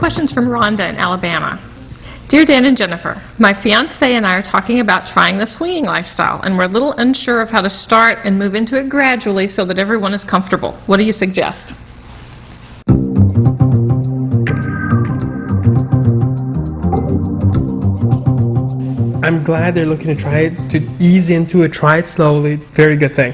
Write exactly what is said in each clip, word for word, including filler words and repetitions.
question's from Rhonda in Alabama. Dear Dan and Jennifer, my fiancé and I are talking about trying the swinging lifestyle, and we're a little unsure of how to start and move into it gradually so that everyone is comfortable. What do you suggest? I'm glad they're looking to try it, to ease into it, try it slowly. Very good thing.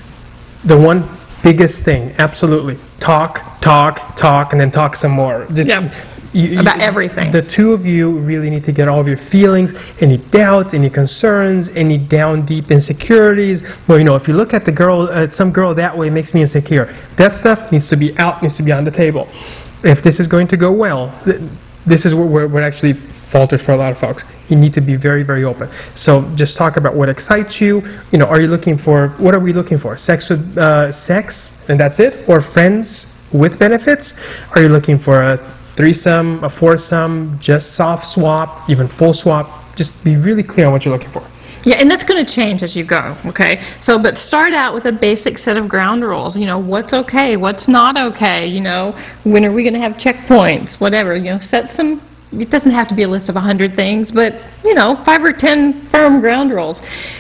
The one biggest thing, absolutely, talk, talk, talk, and then talk some more. Just, yeah. You, about you, everything. The two of you really need to get all of your feelings, any doubts, any concerns, any down deep insecurities. Well, you know, if you look at the girl, uh, some girl that way makes me insecure. That stuff needs to be out, needs to be on the table. If this is going to go well, th this is where, where, where it actually falters for a lot of folks. You need to be very, very open. So just talk about what excites you. You know, are you looking for, what are we looking for? Sex with, uh, sex, and that's it? Or friends with benefits? Are you looking for a threesome, a foursome, just soft swap, even full swap? Just be really clear on what you're looking for. Yeah, and that's going to change as you go, okay? So, but start out with a basic set of ground rules. You know, what's okay, what's not okay, you know, when are we going to have checkpoints, whatever. You know, set some, it doesn't have to be a list of a hundred things, but, you know, five or ten firm ground rules.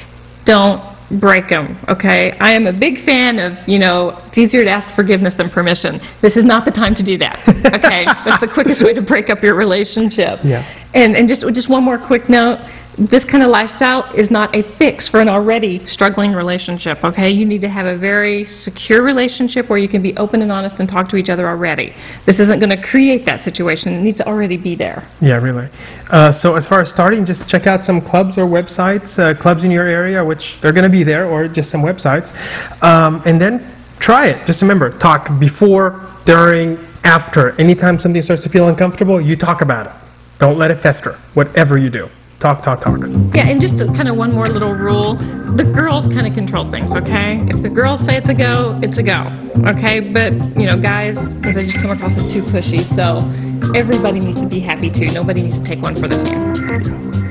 Don't break them, okay? I am a big fan of, you know, it's easier to ask forgiveness than permission. This is not the time to do that, okay? That's the quickest way to break up your relationship. Yeah. And, and just, just one more quick note. This kind of lifestyle is not a fix for an already struggling relationship, okay? You need to have a very secure relationship where you can be open and honest and talk to each other already. This isn't going to create that situation. It needs to already be there. Yeah, really. Uh, so as far as starting, just check out some clubs or websites, uh, clubs in your area, which they're going to be there, or just some websites. Um, and then try it. Just remember, talk before, during, after. Anytime something starts to feel uncomfortable, you talk about it. Don't let it fester, whatever you do. Talk, talk, talk. Yeah, and just kind of one more little rule. The girls kind of control things, okay? If the girls say it's a go, it's a go, okay? But, you know, guys, they just come across as too pushy, so everybody needs to be happy too. Nobody needs to take one for the team.